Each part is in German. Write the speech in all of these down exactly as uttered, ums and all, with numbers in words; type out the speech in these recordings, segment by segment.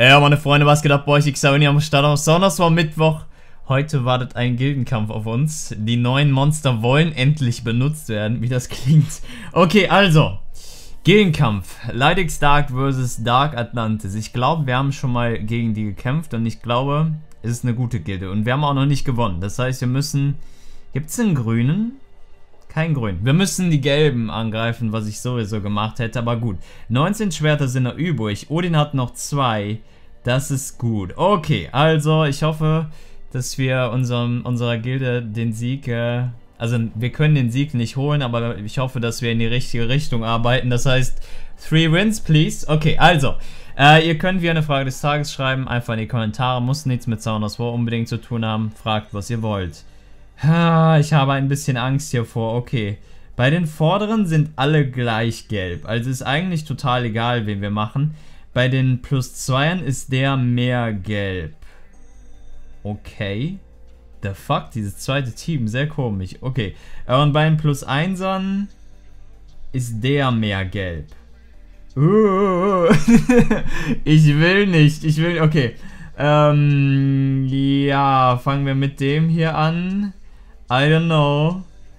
Ja, meine Freunde, was geht ab bei euch? Ich sage am Start aus Sounders war Mittwoch. Heute wartet ein Gildenkampf auf uns. Die neuen Monster wollen endlich benutzt werden, wie das klingt. Okay, also. Gildenkampf. Lydex Dark versus Dark Atlantis. Ich glaube, wir haben schon mal gegen die gekämpft und ich glaube, es ist eine gute Gilde. Und wir haben auch noch nicht gewonnen. Das heißt, wir müssen... Gibt es einen grünen? Kein grün. Wir müssen die gelben angreifen, was ich sowieso gemacht hätte, aber gut. neunzehn Schwerter sind noch übrig. Odin hat noch zwei. Das ist gut. Okay, also ich hoffe, dass wir unserem, unserer Gilde den Sieg... Äh, also wir können den Sieg nicht holen, aber ich hoffe, dass wir in die richtige Richtung arbeiten. Das heißt, three wins, please. Okay, also, äh, ihr könnt wie eine Frage des Tages schreiben. Einfach in die Kommentare. Muss nichts mit Sounders War unbedingt zu tun haben. Fragt, was ihr wollt. Ich habe ein bisschen Angst hier vor. Okay. Bei den vorderen sind alle gleich gelb. Also ist eigentlich total egal, wen wir machen. Bei den plus zweiern ist der mehr gelb. Okay. The fuck? Dieses zweite Team. Sehr komisch. Okay. Und bei den plus einsern ist der mehr gelb. Uh, ich will nicht. Ich will... Okay. Ähm... Ja, fangen wir mit dem hier an. I don't know.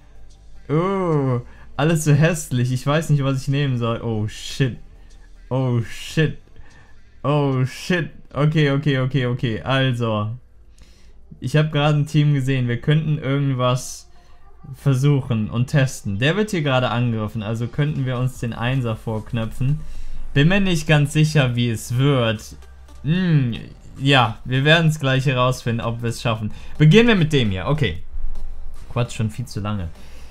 Oh, alles so hässlich. Ich weiß nicht, was ich nehmen soll. Oh, shit. Oh, shit. Oh, shit. Okay, okay, okay, okay. Also. Ich habe gerade ein Team gesehen. Wir könnten irgendwas versuchen und testen. Der wird hier gerade angegriffen. Also könnten wir uns den Einser vorknöpfen. Bin mir nicht ganz sicher, wie es wird. Hm, ja, wir werden es gleich herausfinden, ob wir es schaffen. Beginnen wir mit dem hier. Okay. Quatsch, schon viel zu lange.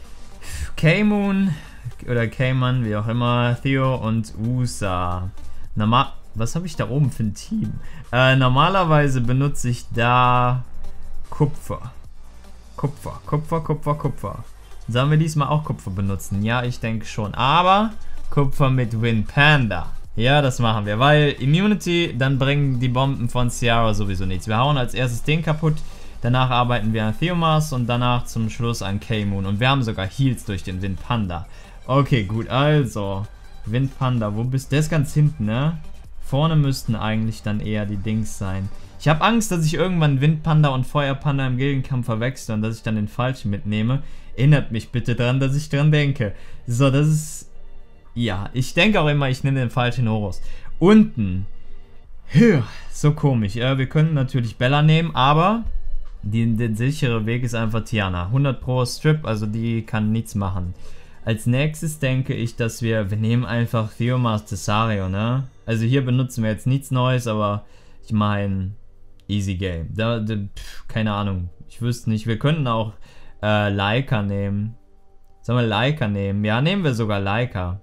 K-Moon oder K-Man, wie auch immer, Theo und Usa. Normal, was habe ich da oben für ein Team? Äh, normalerweise benutze ich da Kupfer. Kupfer, Kupfer, Kupfer, Kupfer. Sollen wir diesmal auch Kupfer benutzen? Ja, ich denke schon. Aber Kupfer mit Wind Panda. Ja, das machen wir, weil Immunity, dann bringen die Bomben von Ciara sowieso nichts. Wir hauen als erstes den kaputt. Danach arbeiten wir an Theomas und danach zum Schluss an K-Moon. Und wir haben sogar Heals durch den Wind Panda. Okay, gut, also. Wind Panda, wo bist du? Der ist ganz hinten, ne? Vorne müssten eigentlich dann eher die Dings sein. Ich habe Angst, dass ich irgendwann Wind Panda und Feuer Panda im Gildenkampf verwechsel und dass ich dann den falschen mitnehme. Erinnert mich bitte dran, dass ich dran denke. So, das ist... Ja, ich denke auch immer, ich nehme den falschen Horus. Unten. Hö, so komisch. Ja, wir könnten natürlich Bella nehmen, aber... Die, der sichere Weg ist einfach Tiana. hundert pro Strip, also die kann nichts machen. Als nächstes denke ich, dass wir... Wir nehmen einfach Theomas Tesario, ne? Also hier benutzen wir jetzt nichts Neues, aber ich meine... Easy Game. Da, da, pf, keine Ahnung. Ich wüsste nicht. Wir könnten auch äh, Leica nehmen. Sollen wir Leica nehmen? Ja, nehmen wir sogar Leica.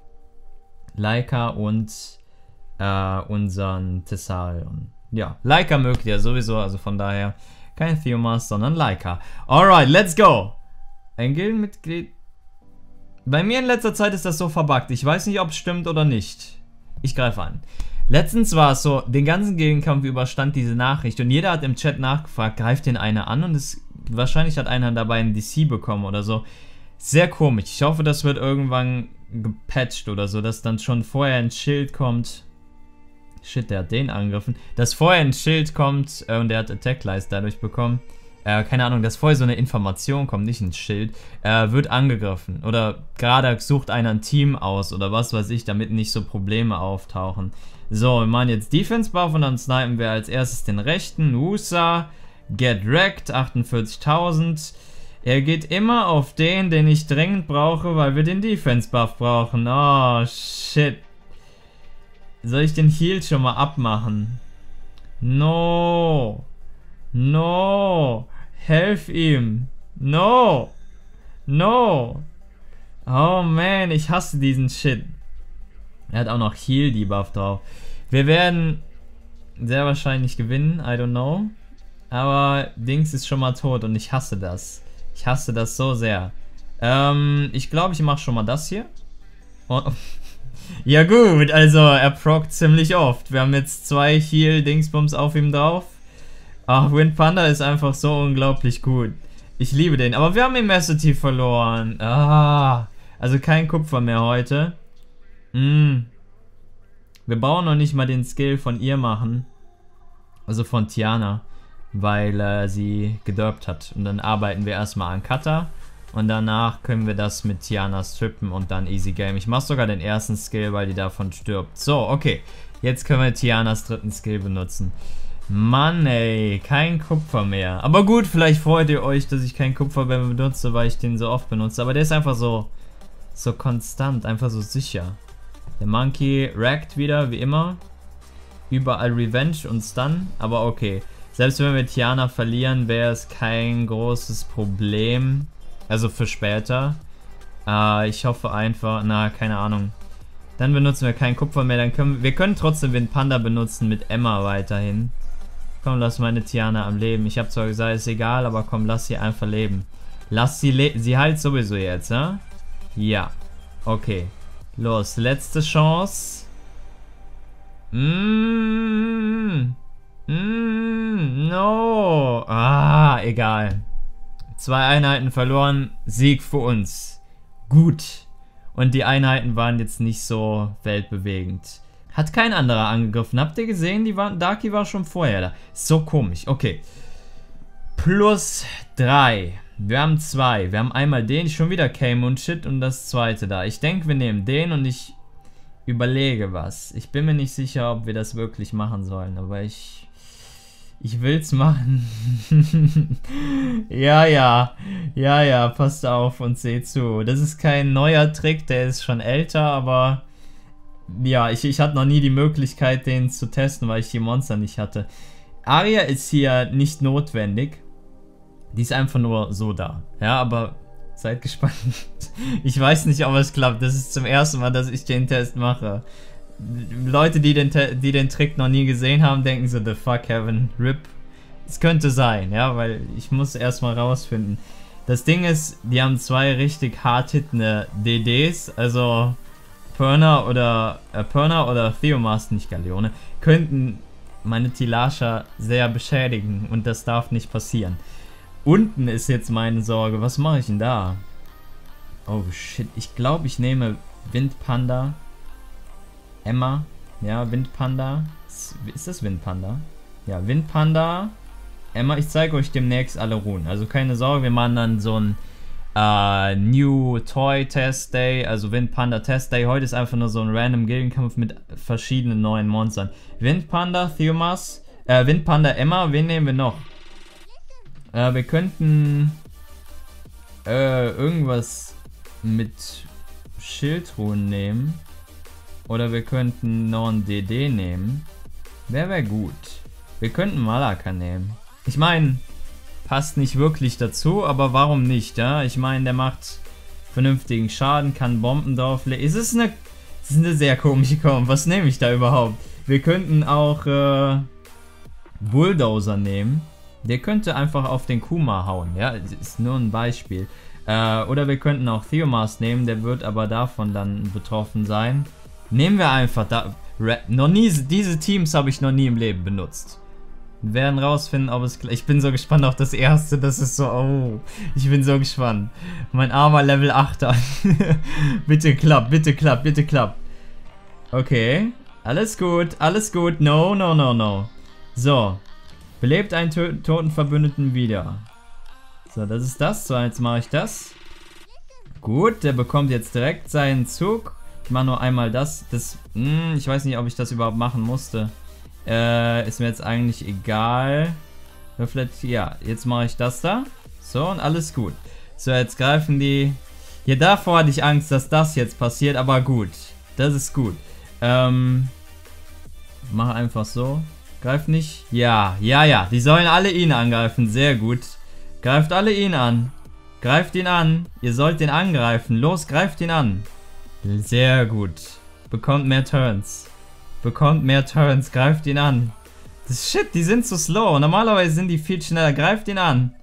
Leica und äh, unseren Tesarion. Ja, Leica mögt ihr sowieso, also von daher... Kein Theomas, sondern Leica. Alright, let's go. Ein Gildenmitglied. Bei mir in letzter Zeit ist das so verbuggt. Ich weiß nicht, ob es stimmt oder nicht. Ich greife an. Letztens war es so, den ganzen Gildenkampf überstand diese Nachricht und jeder hat im Chat nachgefragt, greift den einer an und es, wahrscheinlich hat einer dabei einen D C bekommen oder so. Sehr komisch. Ich hoffe, das wird irgendwann gepatcht oder so, dass dann schon vorher ein Schild kommt. Shit, der hat den angegriffen. Dass vorher ein Schild kommt äh, und der hat Attack-Leist dadurch bekommen. Äh, keine Ahnung, dass vorher so eine Information kommt, nicht ein Schild. Äh, wird angegriffen. Oder gerade sucht einer ein Team aus oder was weiß ich, damit nicht so Probleme auftauchen. So, wir machen jetzt Defense-Buff und dann snipen wir als erstes den rechten. Usa, Get Wrecked, achtundvierzigtausend. Er geht immer auf den, den ich dringend brauche, weil wir den Defense-Buff brauchen. Oh, shit. Soll ich den Heal schon mal abmachen? No. No. Helf ihm. No. No. Oh man, ich hasse diesen Shit. Er hat auch noch Heal-Debuff drauf. Wir werden sehr wahrscheinlich gewinnen, I don't know. Aber Dings ist schon mal tot und ich hasse das. Ich hasse das so sehr. Ähm, ich glaube, ich mache schon mal das hier. Und... Ja gut, also er prockt ziemlich oft. Wir haben jetzt zwei Heal-Dingsbums auf ihm drauf. Ach, Wind Panda ist einfach so unglaublich gut. Ich liebe den, aber wir haben Immensity verloren. Ah, also kein Kupfer mehr heute. Mm. Wir brauchen noch nicht mal den Skill von ihr machen. Also von Tiana, weil äh, sie gedurbt hat. Und dann arbeiten wir erstmal an Kata. Und danach können wir das mit Tiana strippen und dann Easy Game. Ich mache sogar den ersten Skill, weil die davon stirbt. So, okay. Jetzt können wir Tianas dritten Skill benutzen. Mann, ey. Kein Kupfer mehr. Aber gut, vielleicht freut ihr euch, dass ich kein Kupfer mehr benutze, weil ich den so oft benutze. Aber der ist einfach so, so konstant, einfach so sicher. Der Monkey rackt wieder, wie immer. Überall Revenge und Stun, aber okay. Selbst wenn wir Tiana verlieren, wäre es kein großes Problem. Also für später. Äh, ich hoffe einfach, na, keine Ahnung. Dann benutzen wir kein Kupfer mehr. Dann können wir können trotzdem Wind Panda benutzen mit Emma weiterhin. Komm, lass meine Tiana am Leben. Ich habe zwar gesagt, ist egal, aber komm, lass sie einfach leben. Lass sie leben. Sie heilt sowieso jetzt, ja? Ja. Okay. Los, letzte Chance. Mmh. Mmh. No. Ah, egal. Zwei Einheiten verloren. Sieg für uns. Gut. Und die Einheiten waren jetzt nicht so weltbewegend. Hat kein anderer angegriffen. Habt ihr gesehen? Die waren, Darky war schon vorher da. So komisch. Okay. Plus drei. Wir haben zwei. Wir haben einmal den, schon wieder Came und Shit und das zweite da. Ich denke, wir nehmen den und ich überlege was. Ich bin mir nicht sicher, ob wir das wirklich machen sollen, aber ich... Ich will's machen. ja, ja. Ja, ja, passt auf und seht zu. Das ist kein neuer Trick, der ist schon älter, aber... Ja, ich, ich hatte noch nie die Möglichkeit, den zu testen, weil ich die Monster nicht hatte. Aria ist hier nicht notwendig. Die ist einfach nur so da. Ja, aber seid gespannt. Ich weiß nicht, ob es klappt. Das ist zum ersten Mal, dass ich den Test mache. Leute, die den, die den Trick noch nie gesehen haben, denken so, the fuck, Heaven, R I P. Es könnte sein, ja, weil ich muss erstmal rausfinden. Das Ding ist, die haben zwei richtig hart hittende D Ds, also Perna oder äh, Perna oder Theomast, nicht Galeone, könnten meine Tilasha sehr beschädigen und das darf nicht passieren. Unten ist jetzt meine Sorge, was mache ich denn da? Oh shit, ich glaube, ich nehme Windpanda. Emma, ja, Windpanda. Ist das Windpanda? Ja, Windpanda. Emma, ich zeige euch demnächst alle Runen. Also keine Sorge, wir machen dann so ein äh, New Toy Test Day, also Windpanda Test Day. Heute ist einfach nur so ein random Gildenkampf mit verschiedenen neuen Monstern. Windpanda, Theomas, äh, Windpanda, Emma, wen nehmen wir noch? Äh, wir könnten äh, irgendwas mit Schildruhen nehmen. Oder wir könnten noch einen D D nehmen. Wer wäre gut? Wir könnten Malaka nehmen. Ich meine, passt nicht wirklich dazu, aber warum nicht, ja? Ich meine, der macht vernünftigen Schaden, kann Bomben drauflegen. Es ist eine, es ist eine sehr komische Kombo. Was nehme ich da überhaupt? Wir könnten auch äh, Bulldozer nehmen. Der könnte einfach auf den Kuma hauen, ja? Das ist nur ein Beispiel. Äh, oder wir könnten auch Theomast nehmen, der wird aber davon dann betroffen sein. Nehmen wir einfach da. Noch nie, diese Teams habe ich noch nie im Leben benutzt. Wir werden rausfinden, ob es. Ich bin so gespannt auf das erste. Das ist so. Oh. Ich bin so gespannt. Mein armer Level achter. Bitte klappt, bitte klappt, bitte klappt. Okay. Alles gut, alles gut. No, no, no, no. So. Belebt einen to toten Verbündeten wieder. So, das ist das. So, jetzt mache ich das. Gut, der bekommt jetzt direkt seinen Zug. Ich mache nur einmal das. Das, mh, ich weiß nicht, ob ich das überhaupt machen musste. Äh, ist mir jetzt eigentlich egal. Vielleicht, ja, jetzt mache ich das da. So, und alles gut. So, jetzt greifen die. Hier davor hatte ich Angst, dass das jetzt passiert, aber gut. Das ist gut. Ähm, mach einfach so. Greift nicht. Ja, ja, ja. Die sollen alle ihn angreifen. Sehr gut. Greift alle ihn an. Greift ihn an. Ihr sollt den angreifen. Los, greift ihn an. Sehr gut. Bekommt mehr Turns. Bekommt mehr Turns. Greift ihn an. Das Shit, die sind zu slow. Normalerweise sind die viel schneller. Greift ihn an.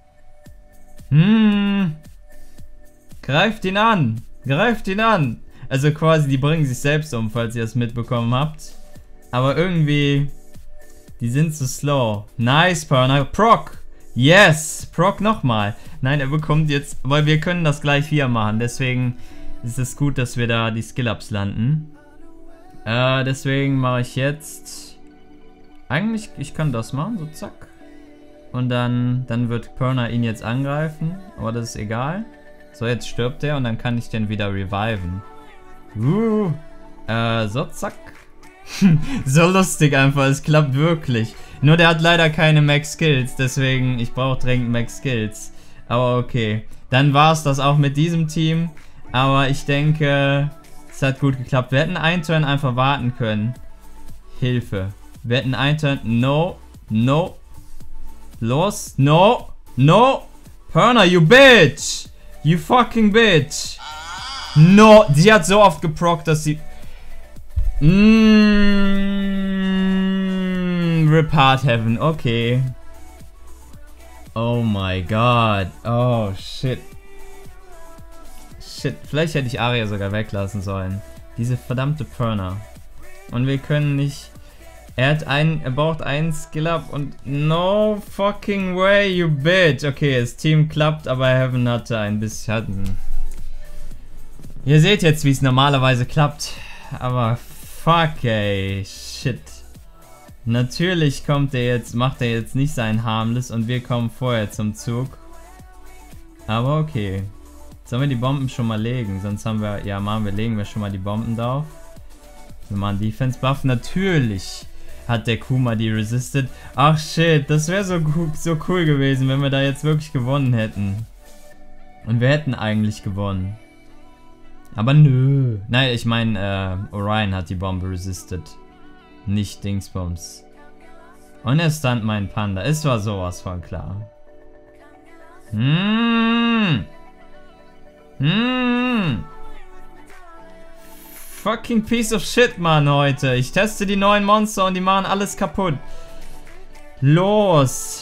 Hm. Greift ihn an. Greift ihn an. Also quasi, die bringen sich selbst um, falls ihr es mitbekommen habt. Aber irgendwie, die sind zu slow. Nice, Perna. Proc. Yes. Proc nochmal. Nein, er bekommt jetzt, weil wir können das gleich wieder machen. Deswegen ist es gut, dass wir da die Skill-Ups landen. Äh, deswegen mache ich jetzt Eigentlich, ich kann das machen, so zack. Und dann, dann wird Perna ihn jetzt angreifen, aber das ist egal. So, jetzt stirbt er und dann kann ich den wieder reviven. Uh, äh, so, zack. So lustig einfach, es klappt wirklich. Nur der hat leider keine Max Skills, deswegen, ich brauche dringend Max Skills. Aber okay, dann war es das auch mit diesem Team. Aber ich denke, es hat gut geklappt. Wir hätten einen Turn einfach warten können. Hilfe. Wir hätten einen Turn, no, no. Los, no, no. Perna, you bitch. You fucking bitch. No, die hat so oft geprockt, dass sie... Mmm, Rip Hard Heaven, okay. Oh my god. Oh shit. Shit, vielleicht hätte ich Aria sogar weglassen sollen. Diese verdammte Perna. Und wir können nicht... Er hat einen, er braucht einen Skill-Up und no fucking way, you bitch. Okay, das Team klappt, aber Heaven hatte ein bisschen... Ihr seht jetzt, wie es normalerweise klappt. Aber fuck, ey, shit. Natürlich kommt er jetzt, macht er jetzt nicht sein Harmless und wir kommen vorher zum Zug. Aber okay. Sollen wir die Bomben schon mal legen? Sonst haben wir, ja machen wir, legen wir schon mal die Bomben drauf. Wir machen Defense Buff. Natürlich hat der Kuma die resisted. Ach shit, das wäre so, so cool gewesen, wenn wir da jetzt wirklich gewonnen hätten. Und wir hätten eigentlich gewonnen. Aber nö. Nein, ich meine, äh, Orion hat die Bombe resisted. Nicht Dingsbums. Und er stunt meinen Panda. Es war sowas von klar. Hm. Hm. Fucking piece of shit, Mann, heute. Ich teste die neuen Monster und die machen alles kaputt. Los.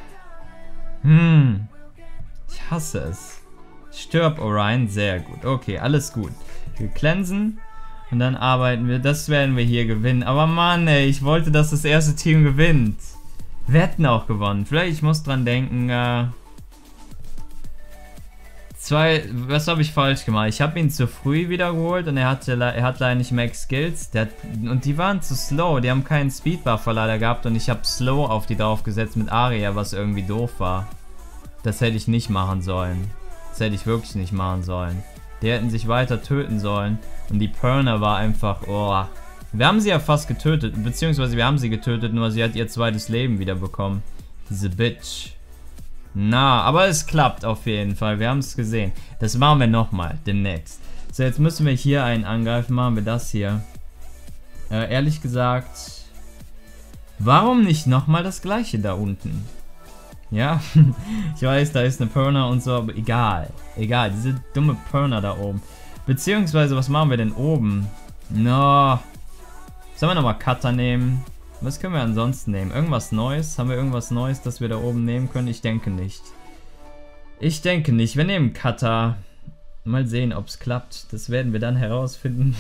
Hm. Ich hasse es. Stirb, Orion. Sehr gut. Okay, alles gut. Wir cleansen. Und dann arbeiten wir. Das werden wir hier gewinnen. Aber Mann, ey. Ich wollte, dass das erste Team gewinnt. Wir hätten auch gewonnen. Vielleicht, ich muss dran denken, äh... Zwei, was habe ich falsch gemacht? Ich habe ihn zu früh wiedergeholt und er hatte, er hat leider nicht Max Skills. Der hat, und die waren zu slow, die haben keinen Speedbuffer leider gehabt und ich habe Slow auf die draufgesetzt mit Aria, was irgendwie doof war. Das hätte ich nicht machen sollen. Das hätte ich wirklich nicht machen sollen. Die hätten sich weiter töten sollen und die Perna war einfach, oh. Wir haben sie ja fast getötet, beziehungsweise wir haben sie getötet, nur sie hat ihr zweites Leben wieder bekommen. Diese Bitch. Na, aber es klappt auf jeden Fall. Wir haben es gesehen. Das machen wir nochmal, demnächst. So, jetzt müssen wir hier einen angreifen. Machen wir das hier. Äh, ehrlich gesagt, warum nicht nochmal das gleiche da unten? Ja, ich weiß, da ist eine Perna und so, aber egal. Egal, diese dumme Perna da oben. Beziehungsweise, was machen wir denn oben? No. Sollen wir nochmal Cutter nehmen? Was können wir ansonsten nehmen? Irgendwas Neues? Haben wir irgendwas Neues, das wir da oben nehmen können? Ich denke nicht. Ich denke nicht. Wir nehmen Cutter. Mal sehen, ob es klappt. Das werden wir dann herausfinden.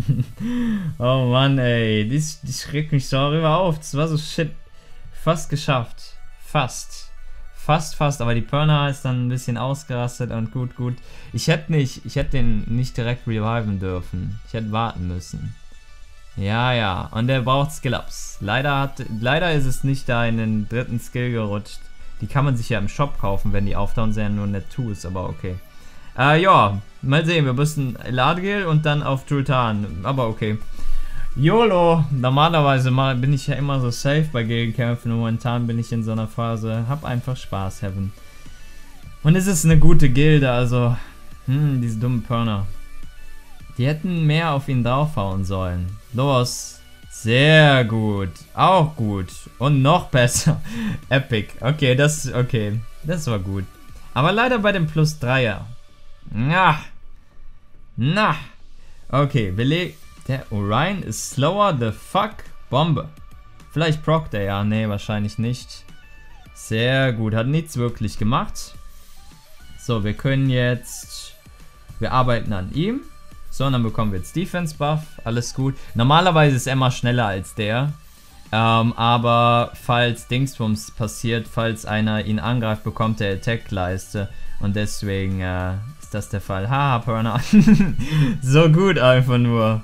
Oh Mann, ey. Die, die schreckt mich so darüber auf. Das war so shit. Fast geschafft. Fast. Fast, fast. Aber die Perna ist dann ein bisschen ausgerastet und gut, gut. Ich hätte nicht, ich hätte den nicht direkt reviven dürfen. Ich hätte warten müssen. Ja, ja, und der braucht Skill-Ups. Leider, hat, leider ist es nicht da in den dritten Skill gerutscht. Die kann man sich ja im Shop kaufen, wenn die auftauchen, sind ja nur Net zwei ist, aber okay. Äh, ja, mal sehen, wir müssen Eladgil und dann auf Jultan, aber okay. YOLO, normalerweise mal bin ich ja immer so safe bei Gildenkämpfen, momentan bin ich in so einer Phase, hab einfach Spaß, Heaven. Und es ist eine gute Gilde, also, hm, diese dumme Perna. Die hätten mehr auf ihn draufhauen sollen. Los. Sehr gut. Auch gut. Und noch besser. Epic. Okay, das okay. Das war gut. Aber leider bei dem Plus Dreier. Na. Na. Okay, wir legen. Der Orion ist slower the fuck. Bombe. Vielleicht prockt er ja. Nee, wahrscheinlich nicht. Sehr gut. Hat nichts wirklich gemacht. So, wir können jetzt. Wir arbeiten an ihm. So, und dann bekommen wir jetzt Defense Buff, alles gut. Normalerweise ist Emma schneller als der. Ähm, aber falls Dingsbums passiert, falls einer ihn angreift, bekommt er Attack-Leiste. Und deswegen äh, ist das der Fall. Haha, Perna. So gut einfach nur.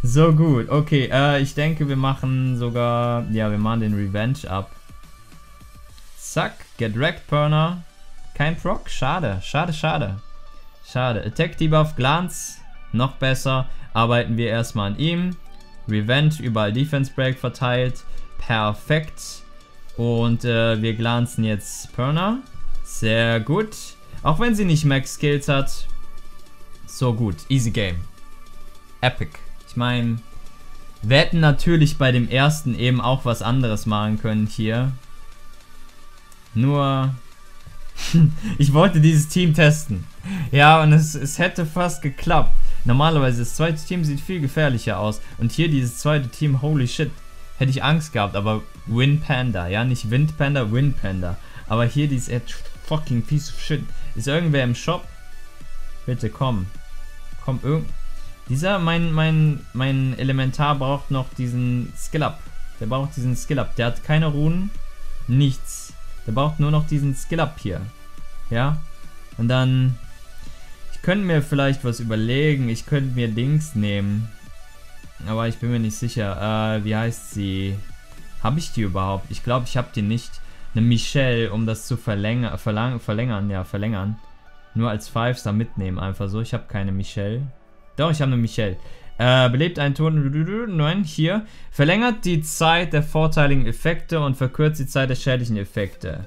So gut. Okay, äh, ich denke, wir machen sogar... Ja, wir machen den Revenge ab. Zack. Get wrecked, Perner. Kein Proc? Schade. Schade, schade. Schade. Attack Debuff, Glanz. Noch besser. Arbeiten wir erstmal an ihm. Revenge, überall Defense Break verteilt. Perfekt. Und äh, wir glanzen jetzt Perner. Sehr gut. Auch wenn sie nicht Max Skills hat. So gut. Easy Game. Epic. Ich meine, wir hätten natürlich bei dem ersten eben auch was anderes machen können hier. Nur, ich wollte dieses Team testen. Ja, und es, es hätte fast geklappt. Normalerweise, das zweite Team sieht viel gefährlicher aus. Und hier dieses zweite Team, holy shit, hätte ich Angst gehabt. Aber Wind Panda, ja, nicht Wind Panda, Wind Panda. Aber hier dieses fucking piece of shit. Ist irgendwer im Shop? Bitte komm. Komm, irgend... Dieser, mein, mein, mein Elementar braucht noch diesen Skill-Up. Der braucht diesen Skill-Up. Der hat keine Runen. Nichts. Der braucht nur noch diesen Skill-Up hier. Ja? Und dann... Ich könnte mir vielleicht was überlegen. Ich könnte mir Dings nehmen. Aber ich bin mir nicht sicher. Äh, wie heißt sie? Habe ich die überhaupt? Ich glaube, ich habe die nicht. Eine Michelle, um das zu verlängern. Verlang verlängern, ja, verlängern. Nur als Five-Star mitnehmen, einfach so. Ich habe keine Michelle. Doch, ich habe eine Michelle. Äh, belebt einen Toten. Nein, hier. Verlängert die Zeit der vorteiligen Effekte und verkürzt die Zeit der schädlichen Effekte.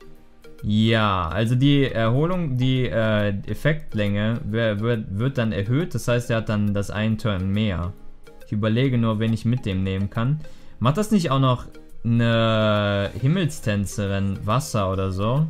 Ja, also die Erholung, die äh, Effektlänge wird, wird dann erhöht. Das heißt, er hat dann das einen Turn mehr. Ich überlege nur, wen ich mit dem nehmen kann. Macht das nicht auch noch eine Himmelstänzerin Wasser oder so?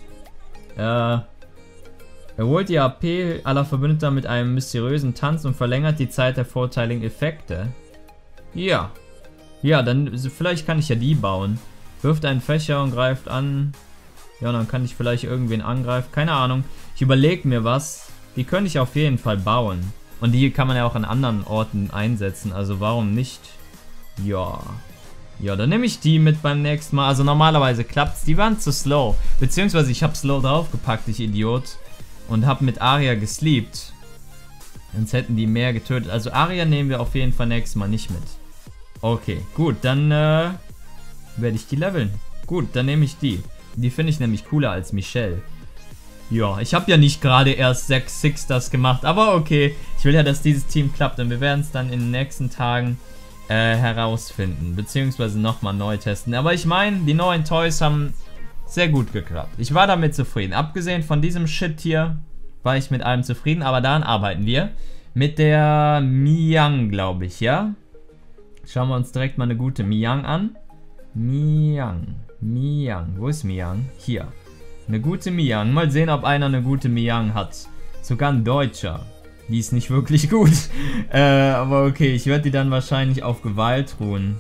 Äh... Erholt die A P aller Verbündeter mit einem mysteriösen Tanz und verlängert die Zeit der vorteiligen Effekte. Ja. Ja, dann vielleicht kann ich ja die bauen. Wirft einen Fächer und greift an. Ja, dann kann ich vielleicht irgendwen angreifen. Keine Ahnung. Ich überlege mir was. Die könnte ich auf jeden Fall bauen. Und die kann man ja auch an anderen Orten einsetzen. Also warum nicht? Ja. Ja, dann nehme ich die mit beim nächsten Mal. Also normalerweise klappt's. Die waren zu slow. Beziehungsweise ich habe slow draufgepackt, ich Idiot. Und habe mit Aria gesleept. Sonst hätten die mehr getötet. Also Aria nehmen wir auf jeden Fall nächstes Mal nicht mit. Okay, gut, dann äh, werde ich die leveln. Gut, dann nehme ich die. Die finde ich nämlich cooler als Michelle. Ja, ich habe ja nicht gerade erst sechs Sixstars gemacht, aber okay. Ich will ja, dass dieses Team klappt und wir werden es dann in den nächsten Tagen äh, herausfinden. Beziehungsweise nochmal neu testen. Aber ich meine, die neuen Toys haben... sehr gut geklappt. Ich war damit zufrieden. Abgesehen von diesem Shit hier war ich mit allem zufrieden, aber daran arbeiten wir. Mit der Miang, glaube ich, ja? Schauen wir uns direkt mal eine gute Miang an. Miang, Miang, wo ist Miang? Hier. Eine gute Miang. Mal sehen, ob einer eine gute Miang hat. Sogar ein Deutscher. Die ist nicht wirklich gut. äh, aber okay, ich werde die dann wahrscheinlich auf Gewalt ruhen.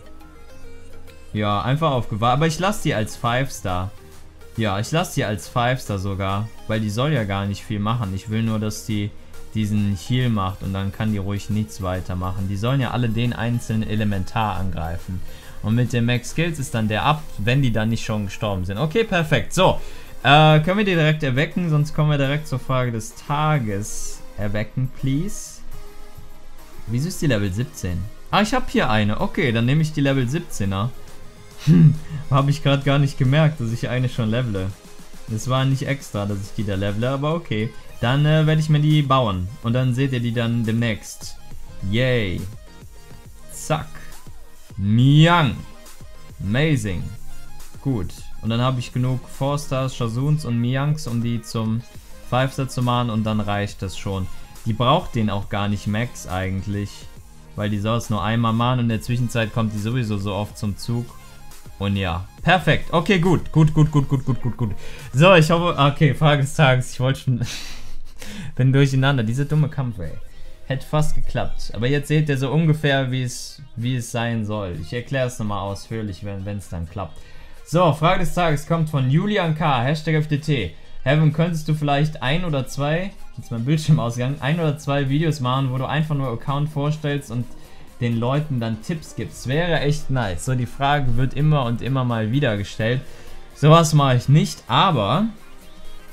Ja, einfach auf Gewalt. Aber ich lasse die als Five-Star. Ja, ich lasse die als Five-Star sogar, weil die soll ja gar nicht viel machen. Ich will nur, dass die diesen Heal macht und dann kann die ruhig nichts weitermachen. Die sollen ja alle den einzelnen Elementar angreifen. Und mit den Max Skills ist dann der ab, wenn die dann nicht schon gestorben sind. Okay, perfekt. So, äh, können wir die direkt erwecken, sonst kommen wir direkt zur Frage des Tages. Erwecken, please. Wieso ist die Level siebzehn? Ah, ich habe hier eine. Okay, dann nehme ich die Level siebzehner. Hm, habe ich gerade gar nicht gemerkt, dass ich eine schon levele. Das war nicht extra, dass ich die da levele, aber okay. Dann äh, werde ich mir die bauen. Und dann seht ihr die dann demnächst. Yay. Zack. Miang. Amazing. Gut. Und dann habe ich genug four Stars, Shazuns und Miangs, um die zum five Star zu machen. Und dann reicht das schon. Die braucht den auch gar nicht Max eigentlich. Weil die soll es nur einmal machen. Und in der Zwischenzeit kommt die sowieso so oft zum Zug. Und ja, perfekt. Okay, gut. Gut, gut, gut, gut, gut, gut, gut. So, ich hoffe... Okay, Frage des Tages. Ich wollte schon... bin durcheinander. Diese dumme Kampf, ey. Hätte fast geklappt. Aber jetzt seht ihr so ungefähr, wie es wie es sein soll. Ich erkläre es nochmal ausführlich, wenn es dann klappt. So, Frage des Tages kommt von Julian K. Hashtag F D T. Heaven, könntest du vielleicht ein oder zwei... Jetzt mein Bildschirm ausgegangen. Ein oder zwei Videos machen, wo du einfach nur Account vorstellst und den Leuten dann Tipps gibst. Wäre echt nice. So, die Frage wird immer und immer mal wieder gestellt. Sowas mache ich nicht, aber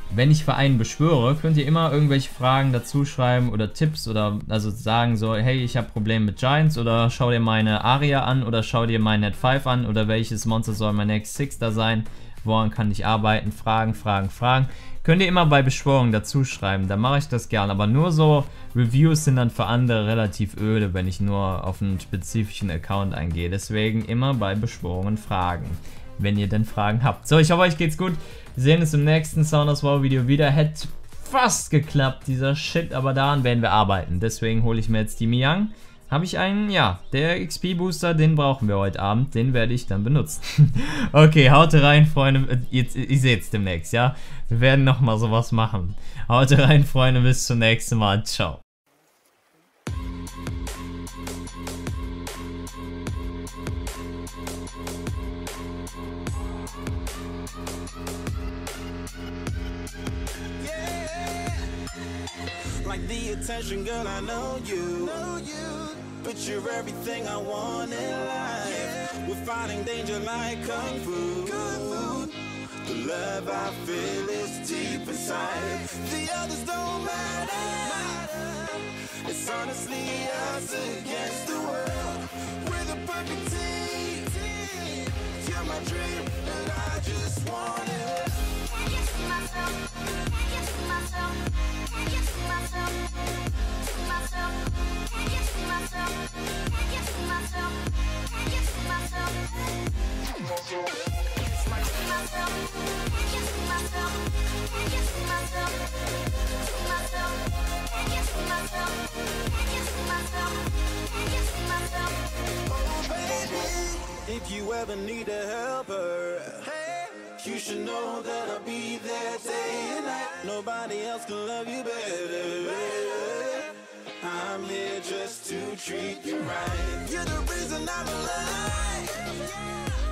wenn ich Vereine beschwöre, könnt ihr immer irgendwelche Fragen dazu schreiben oder Tipps oder also sagen so, hey, ich habe Probleme mit Giants oder schau dir meine Aria an oder schau dir mein Net fünf an oder welches Monster soll mein Next six da sein, woran kann ich arbeiten, Fragen, Fragen, Fragen. Könnt ihr immer bei Beschwörungen dazu schreiben, da mache ich das gern, aber nur so Reviews sind dann für andere relativ öde, wenn ich nur auf einen spezifischen Account eingehe, deswegen immer bei Beschwörungen fragen, wenn ihr denn Fragen habt. So, ich hoffe, euch geht's gut. Wir sehen uns im nächsten Sounders Wow Video wieder. Hätte fast geklappt, dieser Shit, aber daran werden wir arbeiten. Deswegen hole ich mir jetzt die Miang. Habe ich einen, ja, der X P Booster, den brauchen wir heute Abend. Den werde ich dann benutzen. Okay, haut rein, Freunde. Jetzt, ihr seht es demnächst, ja. Wir werden nochmal sowas machen. Haut rein, Freunde. Bis zum nächsten Mal. Ciao. Like the attention, girl, I know you. know you. But you're everything I want in life. Yeah. We're fighting danger like Kung Fu. Kung Fu. The love I feel is deep inside. The others don't matter. It's honestly us against the world. We're the perfect team. You're my dream, and I just want it. Can't get to myself. Can't get to myself. Can't get to myself. To myself. Can't get to myself. Can't get to myself. Can't get to myself. To myself. To myself. Can't get to myself. Can't get to myself. To myself. Can't get to myself. Can't get to myself. Can't get to myself. Oh baby, if you ever need a helper, hey, you should know that I'll be there day and night. Nobody else can love you better. I'm here just to treat you right. You're the reason I'm alive.